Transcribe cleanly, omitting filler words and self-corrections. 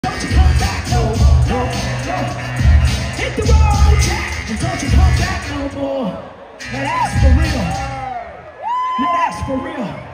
Don't you come back no more, no, no. Hit the road, Jack, and don't you come back no more. Now that's for real. Now that's for real.